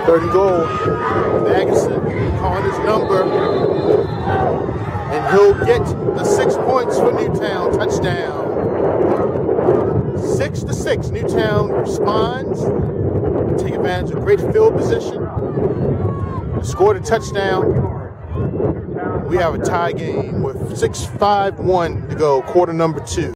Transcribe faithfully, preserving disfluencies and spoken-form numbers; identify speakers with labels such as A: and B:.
A: Third and goal. Magnuson calling his number. And he'll get the six points for Newtown. Touchdown. Six to six. Newtown responds. Take advantage of great field position. Scored a touchdown. We have a tie game with six five one to go, quarter number two.